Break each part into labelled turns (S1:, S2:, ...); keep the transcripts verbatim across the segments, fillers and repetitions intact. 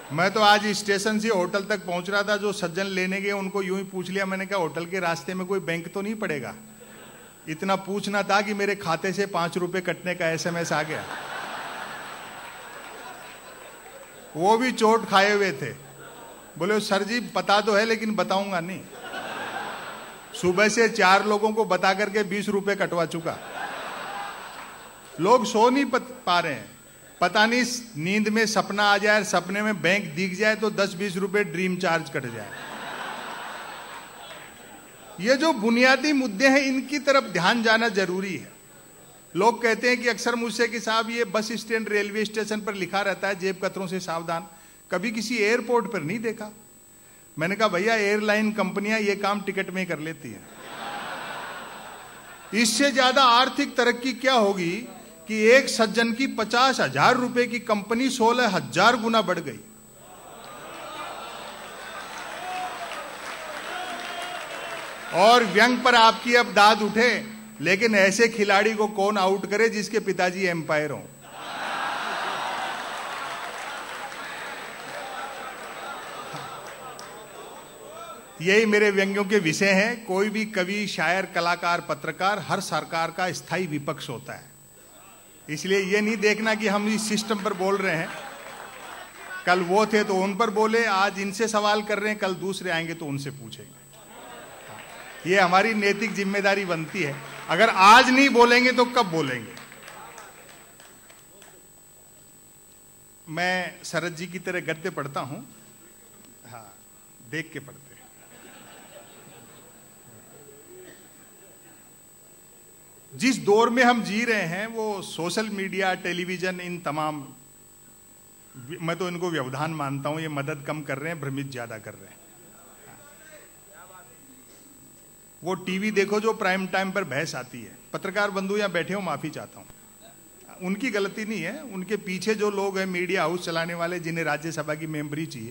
S1: मैं तो आज स्टेशन से होटल तक पहुंच रहा था, जो सज्जन लेने गए उनको यूं ही पूछ लिया मैंने, कहा होटल के रास्ते में कोई बैंक तो नहीं पड़ेगा? इतना पूछना था कि मेरे खाते से पांच रुपए कटने का एसएमएस आ गया। वो भी चोट खाए हुए थे। बोले सर जी पता तो है लेकिन बताऊंगा नहीं। सुबह से चार लोगों को बता करके बीस रुपए कटवा चुका। लोग सो नहीं पा रहे हैं। पता नहीं नींद में सपना आ जाए, सपने में बैंक दिख जाए तो दस बीस रुपए ड्रीम चार्ज कट जाए। ये जो बुनियादी मुद्दे हैं इनकी तरफ ध्यान जाना जरूरी है। लोग कहते हैं कि अक्सर मुझसे कि साहब ये बस स्टैंड रेलवे स्टेशन पर लिखा रहता है जेब कतरों से सावधान, कभी किसी एयरपोर्ट पर नहीं देखा। मैंने कहा भैया एयरलाइन कंपनियां ये काम टिकट में कर लेती हैं। इससे ज्यादा आर्थिक तरक्की क्या होगी कि एक सज्जन की पचास हजार रुपए की कंपनी सोलह हजार गुना बढ़ गई। और व्यंग पर आपकी अब दाद उठे, लेकिन ऐसे खिलाड़ी को कौन आउट करे जिसके पिताजी एम्पायर हों। यही मेरे व्यंग्यों के विषय हैं। कोई भी कवि, शायर, कलाकार, पत्रकार हर सरकार का स्थायी विपक्ष होता है। इसलिए ये नहीं देखना कि हम इस सिस्टम पर बोल रहे हैं, कल वो थे तो उन पर बोले, आज इनसे सवाल कर रहे हैं, कल दूसरे आएंगे तो उनसे पूछेंगे। ये हमारी नैतिक जिम्मेदारी बनती है। अगर आज नहीं बोलेंगे तो कब बोलेंगे? मैं शरद जी की तरह गद्य पढ़ता हूं, हाँ देख के पढ़ते। जिस दौर में हम जी रहे हैं वो सोशल मीडिया, टेलीविजन, इन तमाम, मैं तो इनको व्यवधान मानता हूं। ये मदद कम कर रहे हैं, भ्रमित ज्यादा कर रहे हैं। वो टीवी देखो जो प्राइम टाइम पर बहस आती है। पत्रकार बंधु यहां बैठे हो, माफी चाहता हूं, उनकी गलती नहीं है। उनके पीछे जो लोग हैं मीडिया हाउस चलाने वाले, जिन्हें राज्यसभा की मेंबरी चाहिए,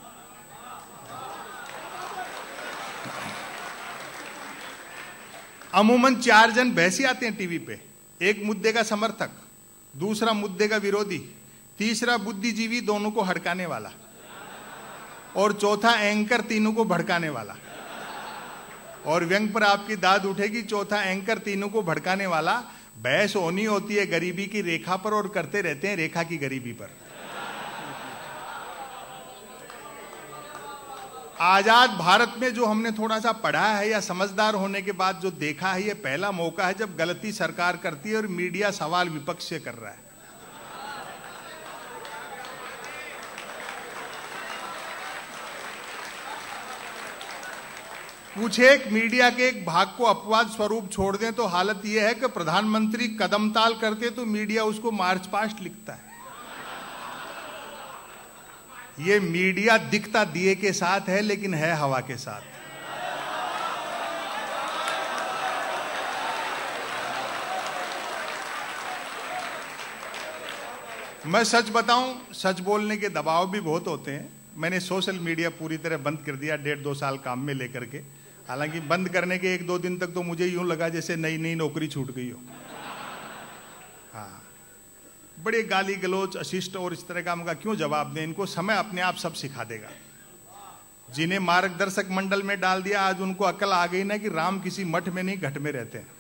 S1: अमूमन चार जन बहसी आते हैं टीवी पे। एक मुद्दे का समर्थक, दूसरा मुद्दे का विरोधी, तीसरा बुद्धिजीवी दोनों को हड़काने वाला, और चौथा एंकर तीनों को भड़काने वाला। और व्यंग पर आपकी दाद उठेगी, चौथा एंकर तीनों को भड़काने वाला। बहस होनी होती है गरीबी की रेखा पर और करते रहते हैं रेखा की गरीबी पर। आजाद भारत में जो हमने थोड़ा सा पढ़ा है या समझदार होने के बाद जो देखा है, ये पहला मौका है जब गलती सरकार करती है और मीडिया सवाल विपक्ष से कर रहा है। कुछ एक मीडिया के एक भाग को अपवाद स्वरूप छोड़ दें तो हालत यह है कि प्रधानमंत्री कदम ताल करते तो मीडिया उसको मार्च पास्ट लिखता है। ये मीडिया दिखता दिए के साथ है लेकिन है हवा के साथ। मैं सच बताऊं, सच बोलने के दबाव भी बहुत होते हैं। मैंने सोशल मीडिया पूरी तरह बंद कर दिया डेढ़ दो साल काम में लेकर के। हालांकि बंद करने के एक दो दिन तक तो मुझे यूं लगा जैसे नई नई नौकरी छूट गई हो। हाँ, बड़े गाली गलोच, अशिष्ट और इस तरह का हमका क्यों जवाब दें? इनको समय अपने आप सब सिखा देगा। जिन्हें मार्गदर्शक मंडल में डाल दिया, आज उनको अकल आ गई ना कि राम किसी मठ में नहीं घट में रहते हैं।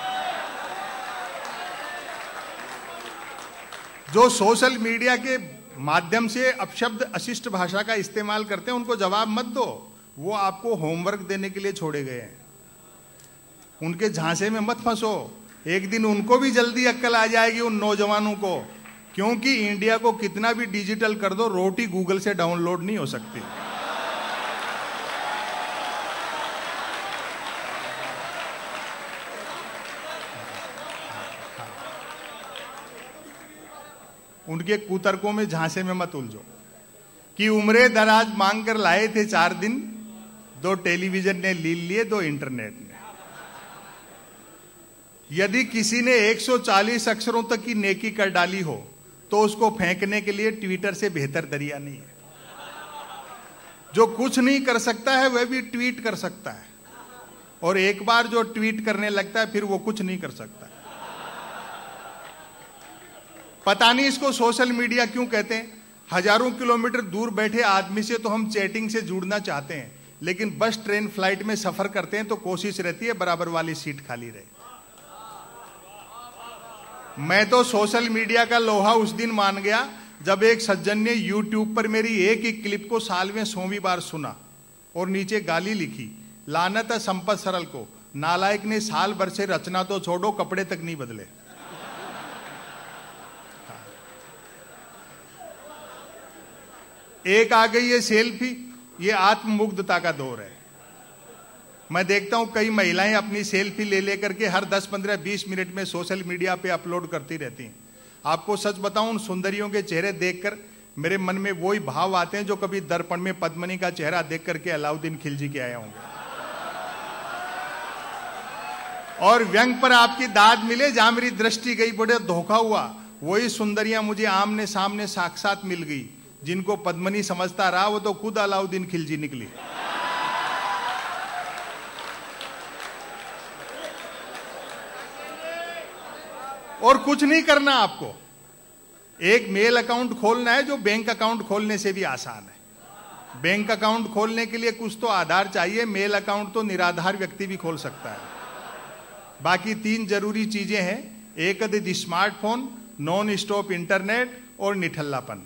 S1: जो सोशल मीडिया के माध्यम से अपशब्द, अशिष्ट भाषा का इस्तेमाल करते हैं, उनको जवाब मत दो। वो आपको होमवर्क देने के लिए छोड़े गए हैं। उनके झांसे में मत फंसो। एक दिन उनको भी जल्दी अक्ल आ जाएगी, उन नौजवानों को। क्योंकि इंडिया को कितना भी डिजिटल कर दो, रोटी गूगल से डाउनलोड नहीं हो सकती। उनके कुतर्कों में, झांसे में मत उलझो। कि उम्रे दराज मांग कर लाए थे चार दिन, दो टेलीविजन ने लील लिए, दो इंटरनेट ने। यदि किसी ने एक सौ चालीस अक्षरों तक की नेकी कर डाली हो तो उसको फेंकने के लिए ट्विटर से बेहतर दरिया नहीं है। जो कुछ नहीं कर सकता है वह भी ट्वीट कर सकता है, और एक बार जो ट्वीट करने लगता है फिर वो कुछ नहीं कर सकता। पता नहीं इसको सोशल मीडिया क्यों कहते हैं। हजारों किलोमीटर दूर बैठे आदमी से तो हम चैटिंग से जुड़ना चाहते हैं, लेकिन बस ट्रेन फ्लाइट में सफर करते हैं तो कोशिश रहती है बराबर वाली सीट खाली रहे। मैं तो सोशल मीडिया का लोहा उस दिन मान गया जब एक सज्जन ने यूट्यूब पर मेरी एक ही क्लिप को साल में सौवीं बार सुना और नीचे गाली लिखी, लानत है संपत सरल को, नालायक ने साल भर से रचना तो छोड़ो कपड़े तक नहीं बदले। एक आ गई है सेल्फी, ये आत्ममुग्धता का दौर है। मैं देखता हूं कई महिलाएं अपनी सेल्फी ले लेकर के हर दस पंद्रह बीस मिनट में सोशल मीडिया पे अपलोड करती रहती हैं। आपको सच बताऊं, उन सुंदरियों के चेहरे देखकर मेरे मन में वही भाव आते हैं जो कभी दर्पण में पद्मनी का चेहरा देख करके अलाउद्दीन खिलजी के आए होंगे। और व्यंग पर आपकी दाद मिले, जहां मेरी दृष्टि गई बड़े धोखा हुआ, वही सुंदरियां मुझे आमने सामने साक्षात मिल गई। जिनको पद्मनी समझता रहा वो तो खुद अलाउद्दीन खिलजी निकली। और कुछ नहीं करना आपको, एक मेल अकाउंट खोलना है जो बैंक अकाउंट खोलने से भी आसान है। बैंक अकाउंट खोलने के लिए कुछ तो आधार चाहिए, मेल अकाउंट तो निराधार व्यक्ति भी खोल सकता है। बाकी तीन जरूरी चीजें हैं, एक अधिक स्मार्टफोन, नॉन स्टॉप इंटरनेट और निठल्लापन।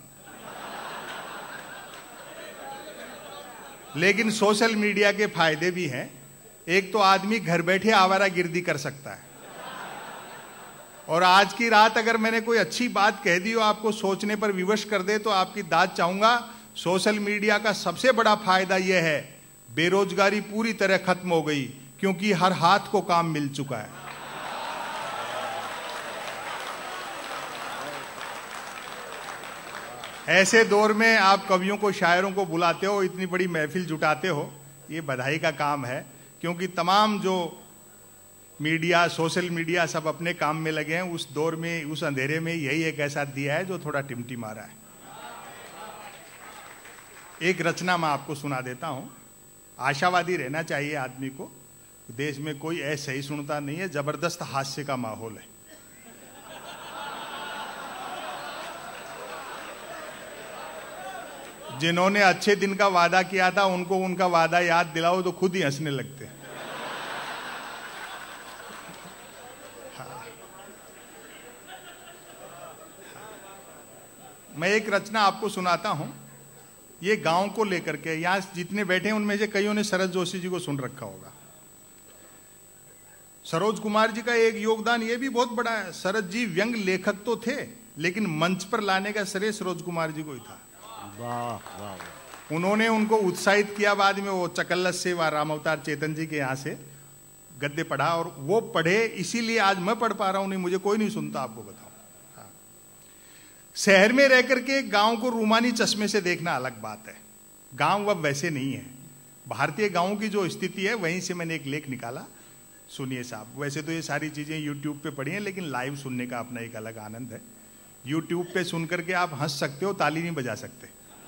S1: लेकिन सोशल मीडिया के फायदे भी हैं। एक तो आदमी घर बैठे आवारागर्दी कर सकता है, और आज की रात अगर मैंने कोई अच्छी बात कह दी हो आपको सोचने पर विवश कर दे तो आपकी दाद चाहूंगा। सोशल मीडिया का सबसे बड़ा फायदा यह है, बेरोजगारी पूरी तरह खत्म हो गई, क्योंकि हर हाथ को काम मिल चुका है। ऐसे दौर में आप कवियों को, शायरों को बुलाते हो, इतनी बड़ी महफिल जुटाते हो, ये बधाई का काम है। क्योंकि तमाम जो मीडिया, सोशल मीडिया सब अपने काम में लगे हैं। उस दौर में, उस अंधेरे में यही एक ऐसा दिया है जो थोड़ा टिमटिमा रहा है। एक रचना मैं आपको सुना देता हूं। आशावादी रहना चाहिए आदमी को। देश में कोई ऐसा ही सुनता नहीं है, जबरदस्त हास्य का माहौल है। जिन्होंने अच्छे दिन का वादा किया था उनको उनका वादा याद दिलाओ तो खुद ही हंसने लगते हैं। मैं एक रचना आपको सुनाता हूं, ये गांव को लेकर के। यहां जितने बैठे हैं उनमें से कईयों ने शरद जोशी जी को सुन रखा होगा। सरोज कुमार जी का एक योगदान ये भी बहुत बड़ा है। शरद जी व्यंग लेखक तो थे, लेकिन मंच पर लाने का श्रेय सरोज कुमार जी को ही था। वाह वाह। उन्होंने उनको उत्साहित किया। बाद में वो चकल्लस से व राम अवतार चेतन जी के यहाँ से गद्य पढ़ा, और वो पढ़े, इसीलिए आज मैं पढ़ पा रहा हूं। नहीं, मुझे कोई नहीं सुनता, आपको बताऊं। हाँ। शहर में रह करके गांव को रूमानी चश्मे से देखना अलग बात है। गांव अब वैसे नहीं है। भारतीय गांव की जो स्थिति है वहीं से मैंने एक लेख निकाला, सुनिए साहब। वैसे तो ये सारी चीजें यूट्यूब पे पढ़ी हैं, लेकिन लाइव सुनने का अपना एक अलग आनंद है। यूट्यूब पे सुन करके आप हंस सकते हो, ताली नहीं बजा सकते।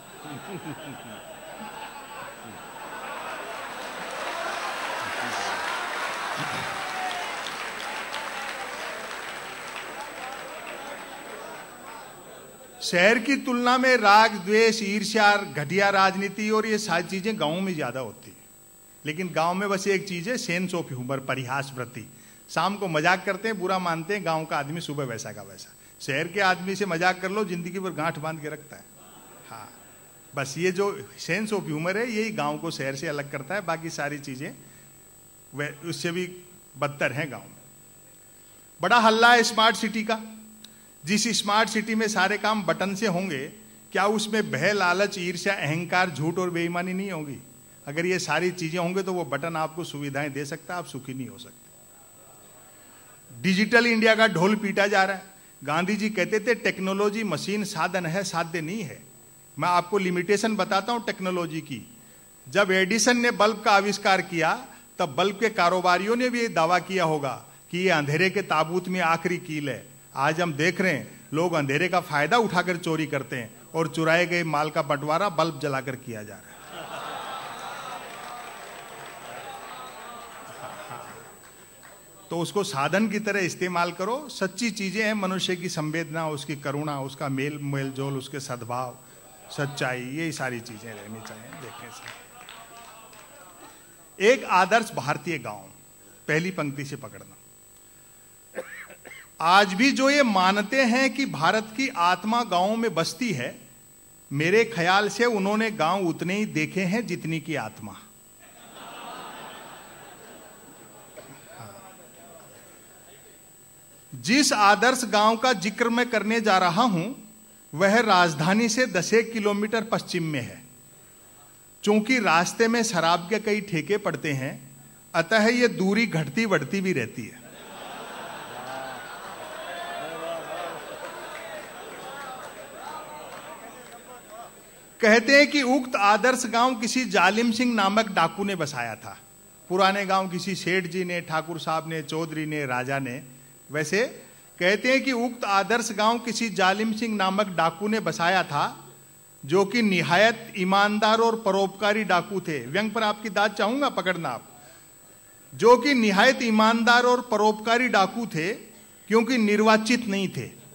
S1: शहर की तुलना में राग, द्वेष, ईर्ष्या, घटिया राजनीति और ये सारी चीजें गांव में ज्यादा होती है। लेकिन गांव में बस एक चीज है, सेंस ऑफ ह्यूमर, परिहास वृत्ति। शाम को मजाक करते हैं, बुरा मानते हैं। गांव का आदमी सुबह वैसा का वैसा। शहर के आदमी से मजाक कर लो, जिंदगी भर गांठ बांध के रखता है। हाँ, बस ये जो सेंस ऑफ ह्यूमर है यही गांव को शहर से अलग करता है। बाकी सारी चीजें वह उससे भी बदतर हैं गांव में। बड़ा हल्ला है स्मार्ट सिटी का। जिस स्मार्ट सिटी में सारे काम बटन से होंगे, क्या उसमें भय, लालच, ईर्ष्या, अहंकार, झूठ और बेईमानी नहीं होगी? अगर ये सारी चीजें होंगे तो वो बटन आपको सुविधाएं दे सकता है, आप सुखी नहीं हो सकते। डिजिटल इंडिया का ढोल पीटा जा रहा है। गांधी जी कहते थे टेक्नोलॉजी मशीन साधन है, साध्य नहीं है। मैं आपको लिमिटेशन बताता हूं टेक्नोलॉजी की। जब एडिसन ने बल्ब का आविष्कार किया तब बल्ब के कारोबारियों ने भी ये दावा किया होगा कि ये अंधेरे के ताबूत में आखिरी कील है। आज हम देख रहे हैं लोग अंधेरे का फायदा उठाकर चोरी करते हैं और चुराए गए माल का बंटवारा बल्ब जलाकर किया जा रहा है। तो उसको साधन की तरह इस्तेमाल करो। सच्ची चीजें हैं, मनुष्य की संवेदना, उसकी करुणा, उसका मेल मेल जोल, उसके सद्भाव, सच्चाई, ये सारी चीजें रहनी चाहिए। देखें सर, एक आदर्श भारतीय गांव, पहली पंक्ति से पकड़ना। आज भी जो ये मानते हैं कि भारत की आत्मा गांवों में बसती है, मेरे ख्याल से उन्होंने गांव उतने ही देखे हैं जितनी की आत्मा। जिस आदर्श गांव का जिक्र मैं करने जा रहा हूं वह राजधानी से दसेक किलोमीटर पश्चिम में है। चूंकि रास्ते में शराब के कई ठेके पड़ते हैं, अतः यह दूरी घटती बढ़ती भी रहती है। कहते हैं कि उक्त आदर्श गांव किसी जालिम सिंह नामक डाकू ने बसाया था। पुराने गांव किसी सेठ जी ने, ठाकुर साहब ने, चौधरी ने, राजा ने। वैसे कहते हैं कि उक्त आदर्श गांव किसी जालिम सिंह नामक डाकू ने बसाया था, जो कि निहायत ईमानदार और परोपकारी डाकू थे। व्यंग पर आपकी दाद चाहूंगा, पकड़ना आप। जो कि निहायत ईमानदार और परोपकारी डाकू थे, क्योंकि निर्वाचित नहीं थे।